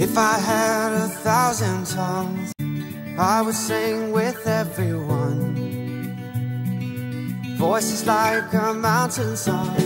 If I had 1,000 tongues, I would sing with everyone. Voices like a mountain song,